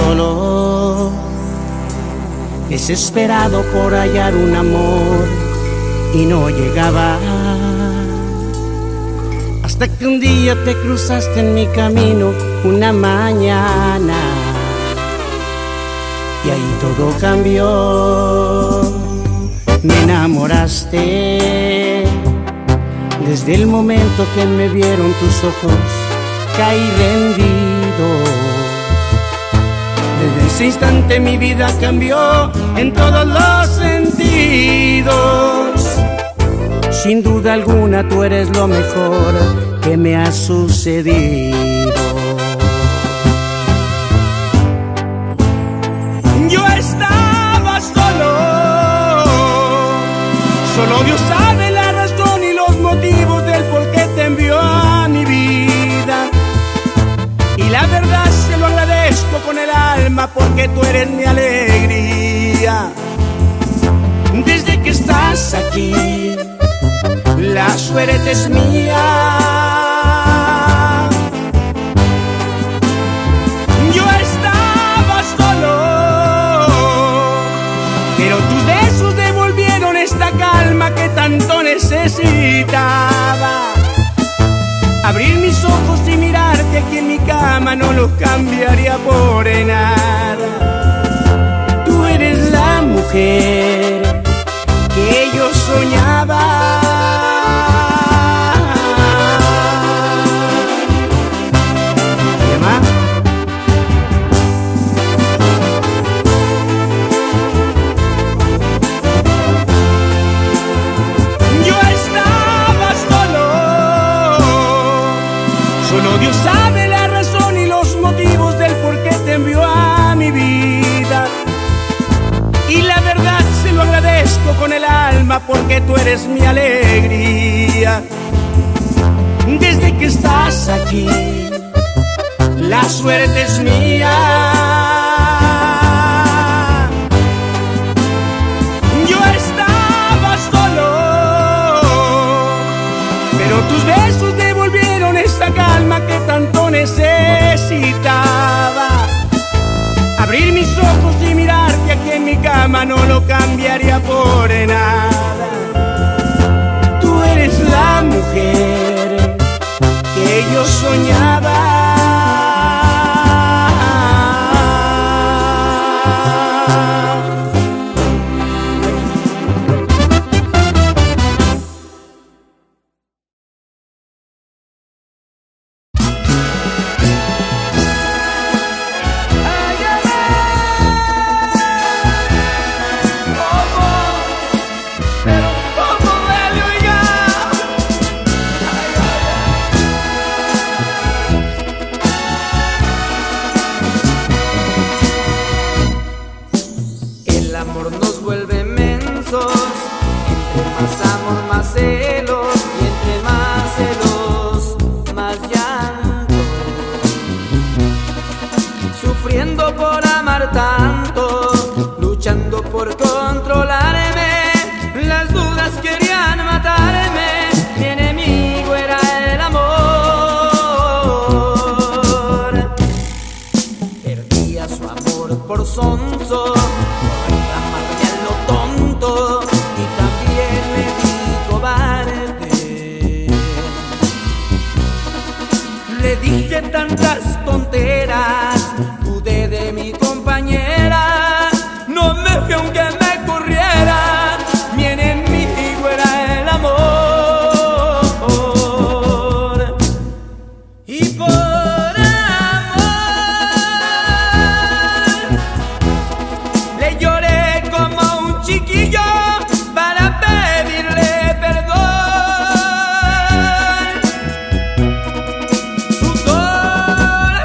solo, desesperado por hallar un amor y no llegaba. Hasta que un día te cruzaste en mi camino una mañana y ahí todo cambió. Me enamoraste desde el momento que me vieron tus ojos, caí rendido. Desde ese instante mi vida cambió en todos los sentidos. Sin duda alguna tú eres lo mejor que me ha sucedido. Yo estaba solo Dios sabe la razón y los motivos del por qué te envió a mi vida. Y la verdad se lo agradezco con el alma porque tú eres mi alegría. Desde que estás aquí, la suerte es mía. Yo estaba solo, pero tus besos devolvieron esta calma que tanto necesitaba. Abrir mis ojos y mirarte aquí en mi cama no lo cambiaría por nada. Tú eres la mujer que yo soñaba. Solo Dios sabe la razón y los motivos del por qué te envió a mi vida. Y la verdad se lo agradezco con el alma porque tú eres mi alegría. Desde que estás aquí, la suerte es mía. Yo estaba solo, pero tus besos devolvieron esta calma que tanto necesitaba. Abrir mis ojos y mirarte aquí en mi cama no lo cambiaría por nada. Tú eres la mujer que yo soñaba. Su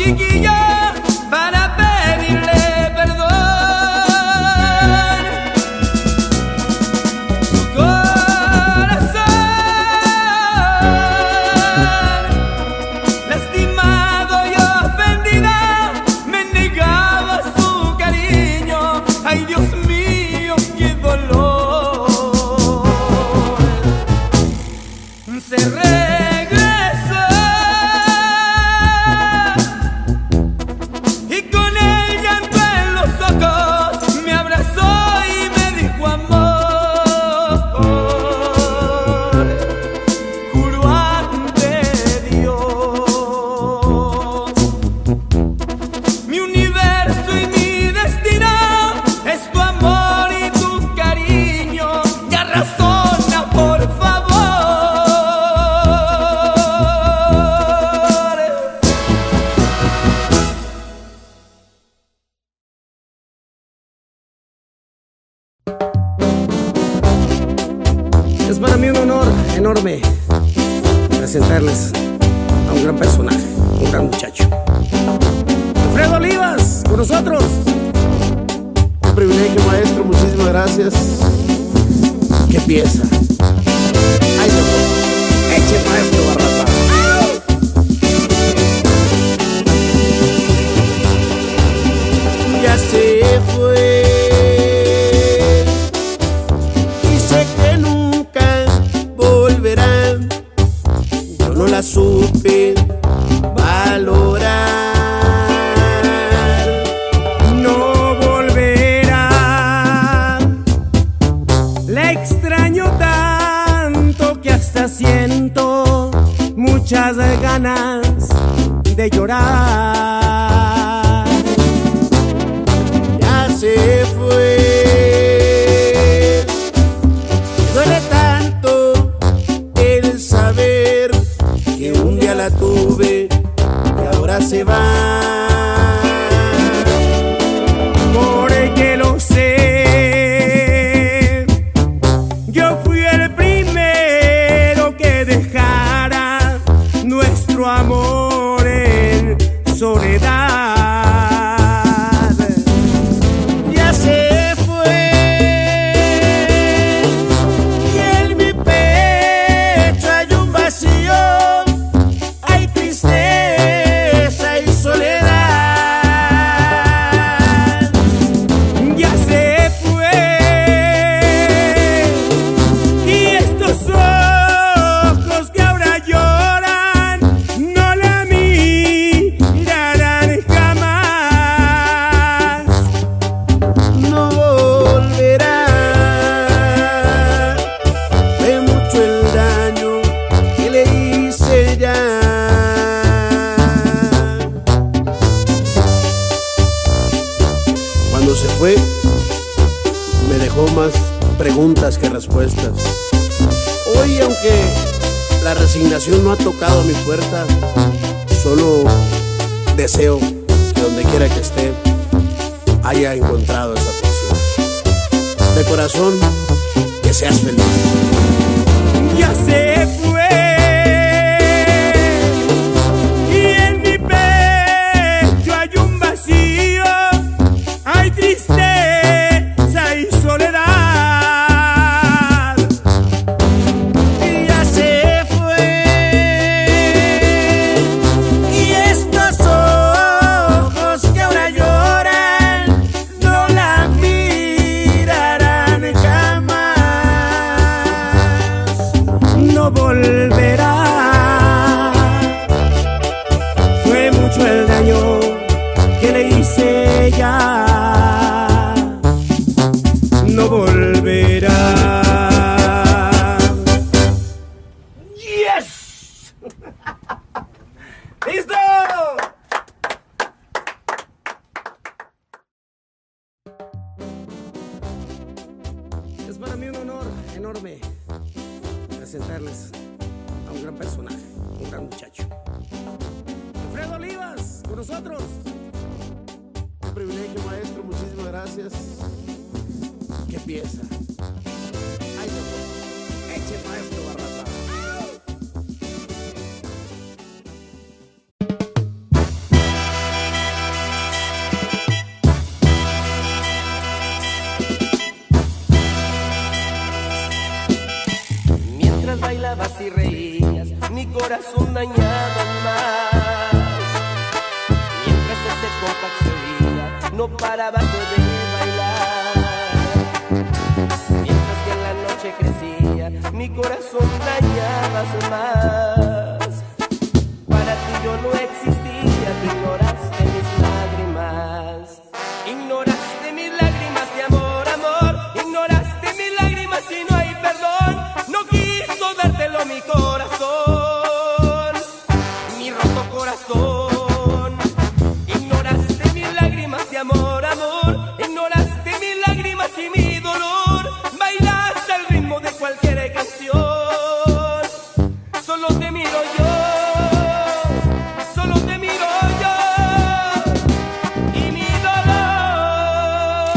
chiquillo para pedirle perdón. Su corazón lastimado y ofendido me negaba su cariño. Ay, Dios mío, qué dolor. Se regresó y con el llanto en los ojos me abrazó y me dijo amor. Juro ante Dios, mi universo y mi destino es tu amor y tu cariño. Ya razona, por favor. Es para mí un honor enorme presentarles a un gran personaje, un gran muchacho. Alfredo Olivas, con nosotros. Un privilegio, maestro, muchísimas gracias. ¿Qué piensa? Ay, doctor, eche maestro Barraza. Ya se fue y sé que nunca volverá. Yo no la supe valorar. No volverá. La extraño tanto que hasta siento muchas ganas de llorar. Ya se fue. Me duele tanto el saber que un día la tuve y ahora se va. Porque lo sé, yo fui el primero que dejara nuestro amor en soledad. Ya se fue y en mi pecho hay un vacío, hay tristeza y soledad. Ya se fue y estos ojos que ahora lloran no la mirarán jamás. No volverá. Fue mucho el daño que le hice ya. Cuando se fue, me dejó más preguntas que respuestas. Hoy, aunque la resignación no ha tocado mi puerta, solo deseo que donde quiera que esté haya encontrado esa persona. De corazón, que seas feliz. Ya se fue y en mi pecho hay un vacío, hay tristeza y soledad. Y ya se fue y estos ojos que ahora lloran no la mirarán jamás. No volverá. Fue mucho el daño que le hice ya. No volverá. ¡Yes! ¡Listo! Es para mí un honor enorme presentarles a un gran personaje, un gran muchacho. Alfredo Olivas, con nosotros. Un privilegio, maestro, muchísimas gracias. ¿Qué piensa? Ay, doctor, eche maestro Barraza. corazón dañado más. Mientras ese compás se oía, no paraba yo de bailar. Mientras que en la noche crecía, mi corazón dañabas más. Para ti yo no existía, tú ignoraste mis lágrimas. Ignoraste mis lágrimas de amor, amor. Ignoraste mis lágrimas y no hay perdón. No quiso dártelo mi corazón, mi roto corazón. Ignoraste mis lágrimas de amor, amor. Ignoraste mis lágrimas y mi dolor. Bailaste al ritmo de cualquier canción. Solo te miro yo, solo te miro yo y mi dolor.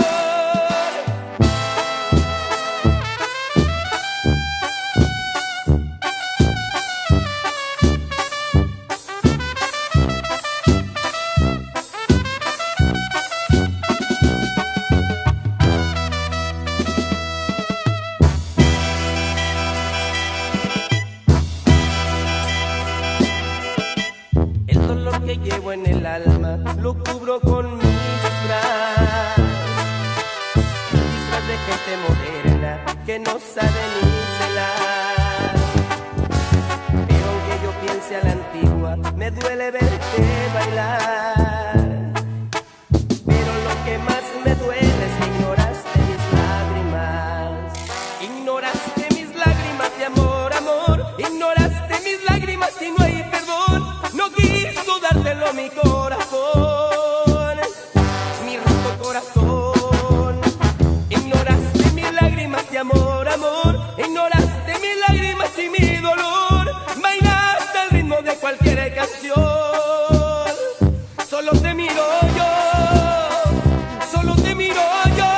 El dolor que llevo en el alma lo cubro con mi disfraz. El disfraz de gente moderna que no sabe ni celar. Pero aunque yo piense a la antigua, me duele verte bailar. Pero lo que más me duele es que ignoraste mis lágrimas. Ignoraste mis lágrimas de amor, amor. Ignoraste mis lágrimas y no hay perdón. No quiso dártelo mi corazón, mi roto corazón. Ignoraste mis lágrimas de amor, amor. Ignoraste mis lágrimas y mi dolor. Bailaste al ritmo de cualquier canción. Solo te miro yo, solo te miro yo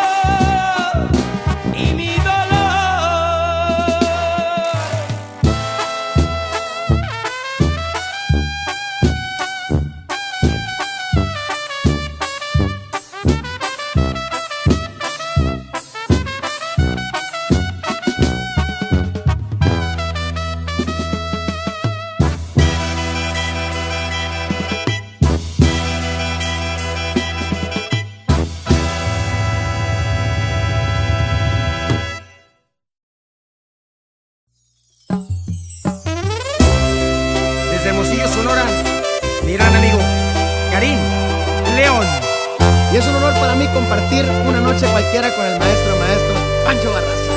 y mi dolor. Desde Hermosillo, Sonora, mi gran amigo Karim León. Y es un honor para mí compartir una noche cualquiera con el maestro Pancho Barraza.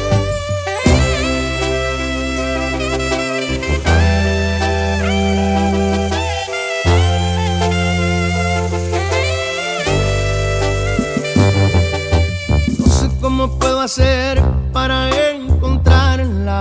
No sé cómo puedo hacer para encontrarla.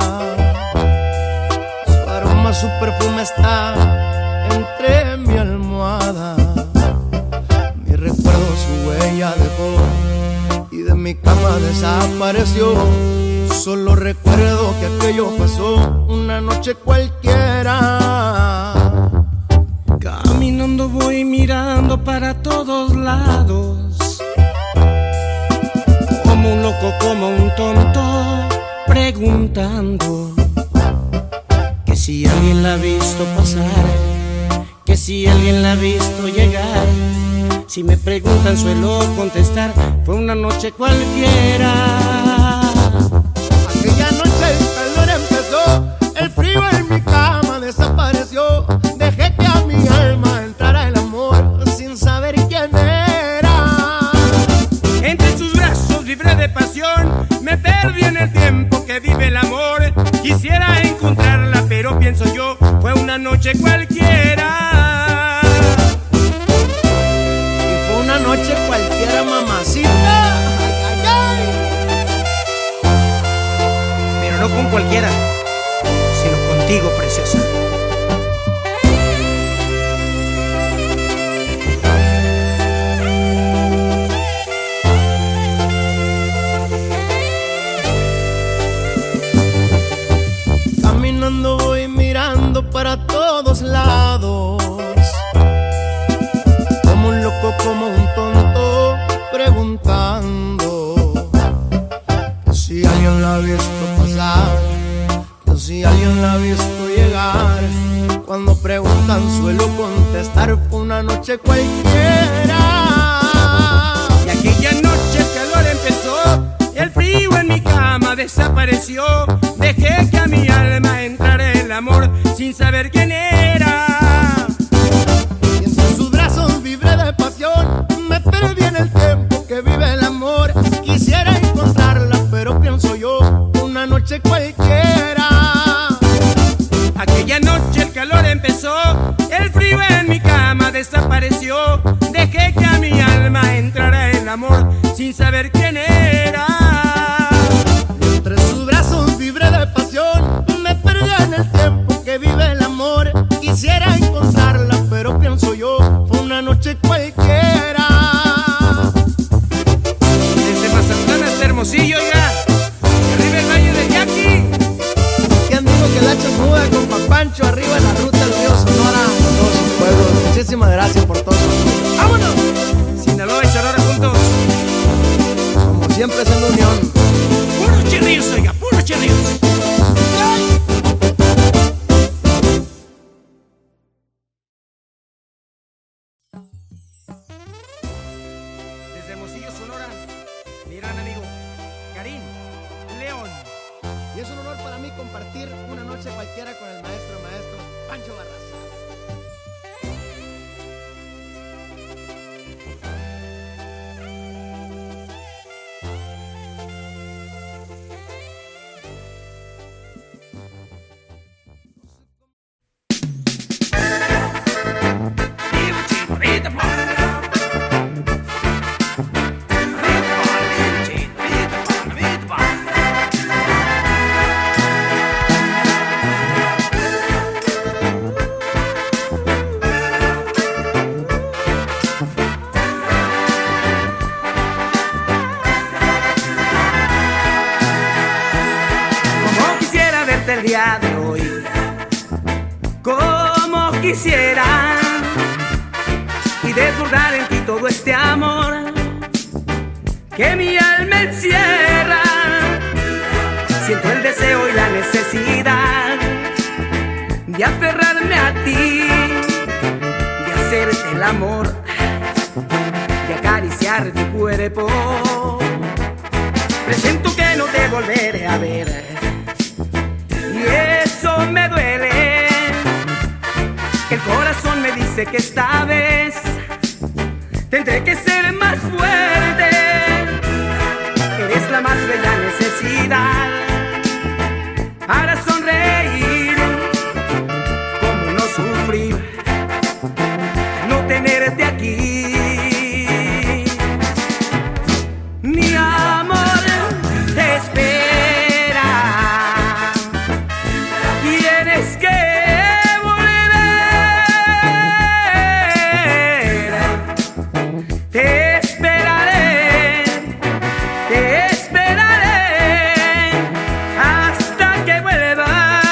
Su aroma, su perfume está entre mi almohada. Mi recuerdo su huella dejó y de mi cama desapareció. Solo recuerdo que aquello pasó una noche cualquiera. Caminando voy mirando para todos lados, como un loco, como un tonto, preguntando que si alguien la ha visto pasar, que si alguien la ha visto llegar. Si me preguntan suelo contestar, fue una noche cualquiera. Aquella noche el calor empezó, el frío en mi cama desapareció. Dejé que a mi alma entrara el amor sin saber quién era. Entre sus brazos libre de pasión, me perdí en el tiempo que vive el amor. Quisiera encontrarla, pero pienso yo, fue una noche cualquiera. Y fue una noche cualquiera, mamacita. Ay, ay, ay. Pero no con cualquiera, sino contigo, preciosa. Caminando voy mirando para todos lados, como un loco, como un tonto, preguntando que si alguien la ha visto pasar, que si alguien la ha visto llegar. Cuando preguntan suelo contestar, fue una noche cualquiera. Y aquella noche el calor empezó, el frío en mi cama desapareció. Dejé que a mi alma entrara el amor sin saber quién era. Y entre sus brazos vibré de pasión, me perdí en el tiempo que vive el amor. Quisiera encontrarla, pero pienso yo, una noche cualquiera. Aquella noche el calor empezó, el frío en mi cama desapareció. Dejé que a mi alma entrara el amor sin saber quién era. Entre sus brazos vibré de pasión, me perdí en el tiempo que vive el amor. Quisiera encontrarla, pero pienso yo, fue una noche cualquiera. Desde Mazatlán hasta Hermosillo, oiga, arriba el Valle del Yaqui. ¿Quién dijo que la chamuda con Papancho arriba en la ruta del río Sonora? Todos sus pueblos, muchísimas gracias por todo. ¡Vámonos! Sinaloa y Sonora juntos. Como siempre haciendo unión. Puros chirrios, oiga, puros chirrios. Desde Hermosillo, Sonora, mi gran amigo Karim León. Y es un honor para mí compartir una noche cualquiera con el maestro Pancho Barraza. El día de hoy, como quisiera, y desbordar en ti todo este amor que mi alma encierra. Siento el deseo y la necesidad de aferrarme a ti, de hacerte el amor, de acariciar tu cuerpo. Presiento que no te volveré a ver, y eso me duele. El corazón me dice que esta vez tendré que ser más fuerte. Eres la más bella necesidad para sonreír. Cómo no sufrir no tenerte aquí. Mi amor te espera. Tienes que volver. Te esperaré hasta que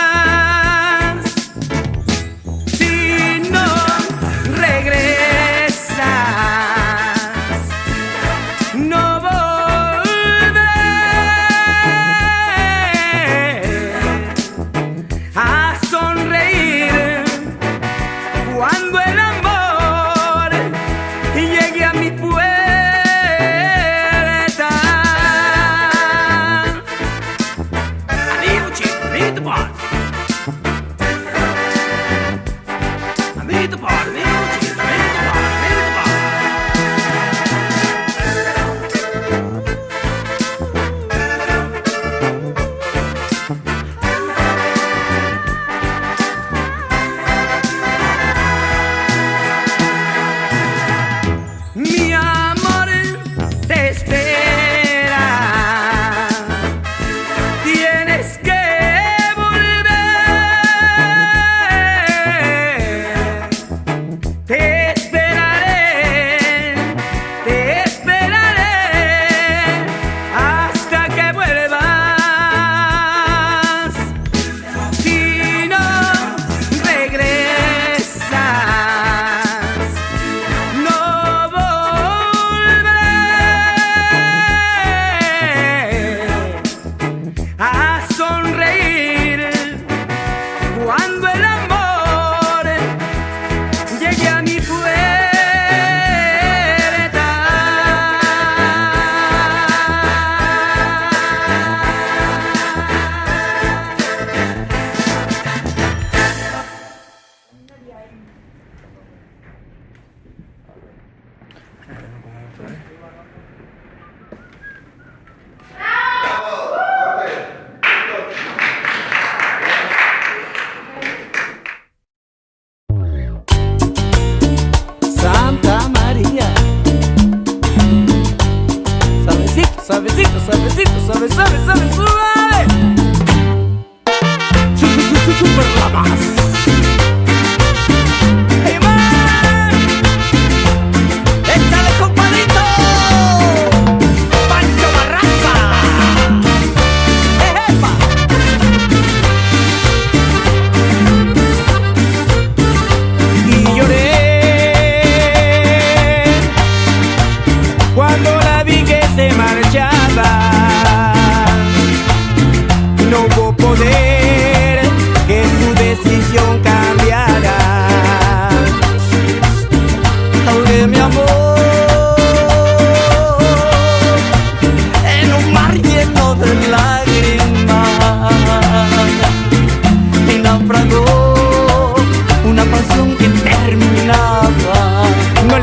vuelvas. Si no regresas,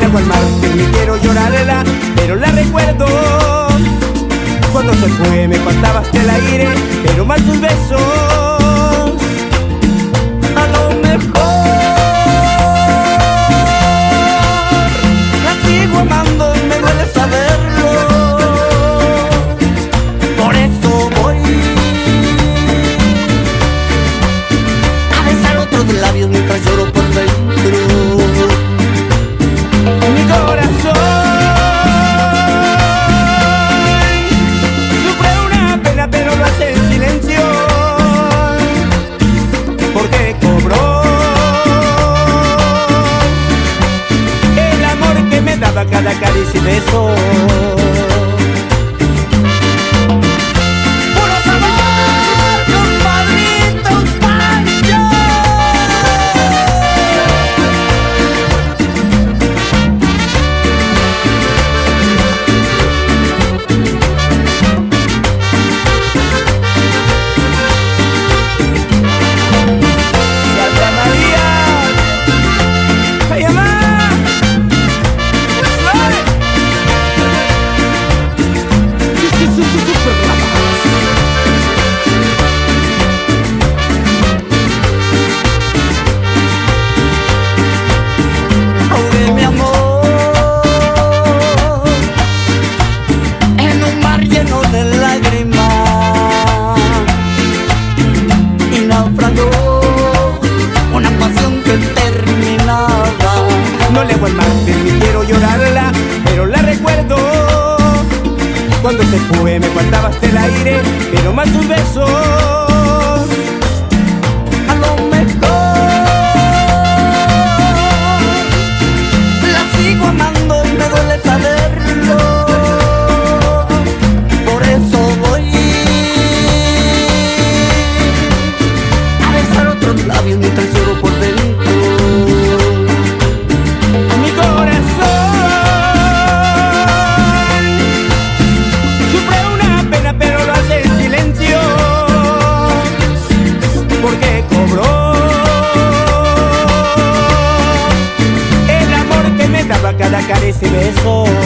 llego al mar, ni quiero llorarla, pero la recuerdo. Cuando se fue me faltaba hasta el aire, pero más sus besos. A lo mejor la sigo amando y me duele saberlo. Por eso voy a besar otros labios mientras lloro por dentro. Mi corazón sufre una pena, pero lo hace en silencio, porque cobró el amor que me daba cada caricia y beso. No le hago al mar, ni quiero llorarla, pero la recuerdo. Cuando se fue me faltaba hasta el aire, pero más sus besos. A lo mejor la sigo amando y me duele saberlo. Por eso voy a besar otros labios mientras lloro por dentro. Porque cobró el amor que me daba cada caricia y beso.